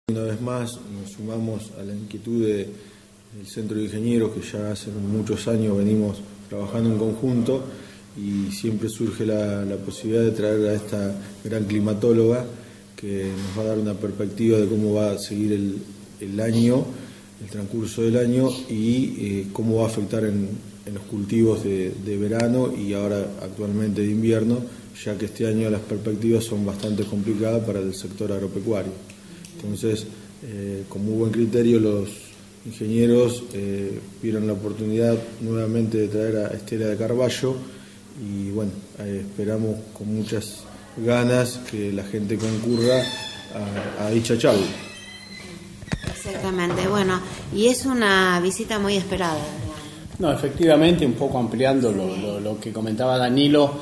Una vez más nos sumamos a la inquietud del Centro de Ingenieros, que ya hace muchos años venimos trabajando en conjunto, y siempre surge la posibilidad de traer a esta gran climatóloga que nos va a dar una perspectiva de cómo va a seguir el año, el transcurso del año, y cómo va a afectar en los cultivos de verano y ahora actualmente de invierno, ya que este año las perspectivas son bastante complicadas para el sector agropecuario. Entonces, con muy buen criterio, los ingenieros vieron la oportunidad nuevamente de traer a Estela de Carballo, y bueno, esperamos con muchas ganas que la gente concurra a dicha charla. Exactamente, bueno, y es una visita muy esperada. No, efectivamente, un poco ampliando lo que comentaba Danilo,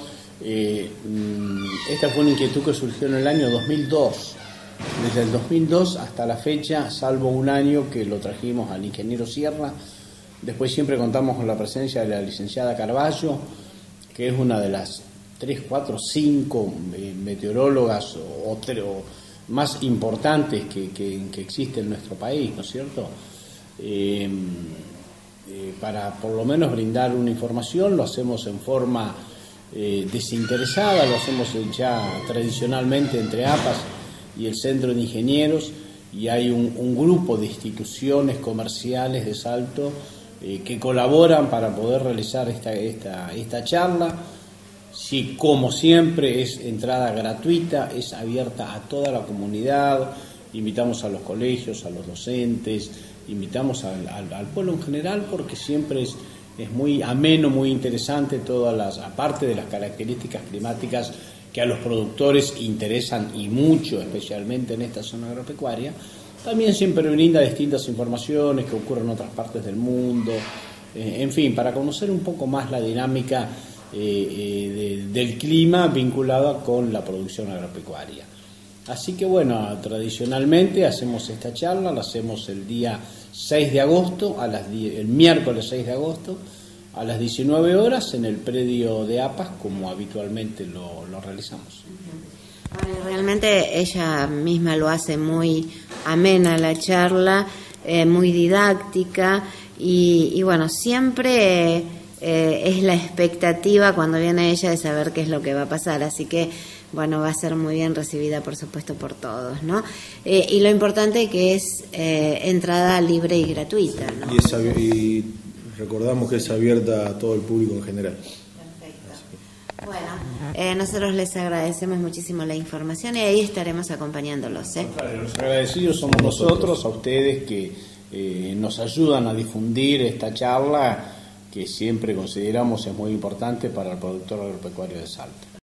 esta fue una inquietud que surgió en el año 2002. Desde el 2002 hasta la fecha, salvo un año que lo trajimos al ingeniero Sierra, después siempre contamos con la presencia de la licenciada Carballo, que es una de las 3, 4, 5 meteorólogas o más importantes que existe en nuestro país, ¿no es cierto? Para por lo menos brindar una información, lo hacemos en forma desinteresada, lo hacemos ya tradicionalmente entre APAS y el Centro de Ingenieros, y hay un grupo de instituciones comerciales de Salto que colaboran para poder realizar esta charla. Sí, como siempre, es entrada gratuita, es abierta a toda la comunidad, invitamos a los colegios, a los docentes, invitamos al pueblo en general, porque siempre es muy ameno, muy interesante, aparte de las características climáticas que a los productores interesan y mucho, especialmente en esta zona agropecuaria. También siempre brinda distintas informaciones que ocurren en otras partes del mundo, en fin, para conocer un poco más la dinámica del clima vinculada con la producción agropecuaria. Así que bueno, tradicionalmente hacemos esta charla, la hacemos el día 6 de agosto, el miércoles 6 de agosto, a las 19 horas en el predio de APAS, como habitualmente lo realizamos. Bueno, realmente ella misma lo hace muy amena la charla, muy didáctica, y bueno, siempre es la expectativa cuando viene ella de saber qué es lo que va a pasar, así que bueno, va a ser muy bien recibida, por supuesto, por todos, ¿no? Y lo importante que es entrada libre y gratuita, ¿no? Y recordamos que es abierta a todo el público en general. Perfecto. Bueno, nosotros les agradecemos muchísimo la información y ahí estaremos acompañándolos. Los agradecidos somos nosotros, a ustedes que nos ayudan a difundir esta charla que siempre consideramos es muy importante para el productor agropecuario de Salta.